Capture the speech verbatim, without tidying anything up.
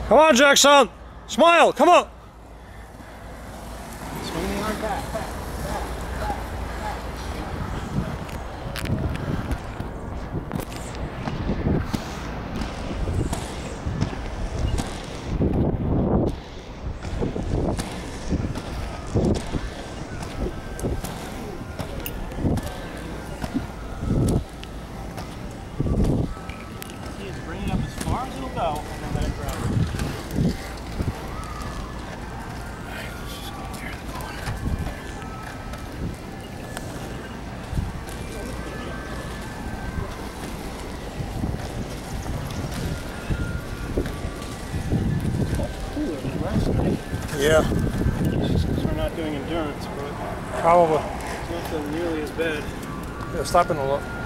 Come on, Jackson! Smile! Come on! Swing the arm back. Bring it up as far as it'll go, and then let it drop. Alright, let's just go here in the corner. Cooler than last night. Yeah. Just because we're not doing endurance, but Probably. it's not feeling nearly as bad. Yeah, stop in a look.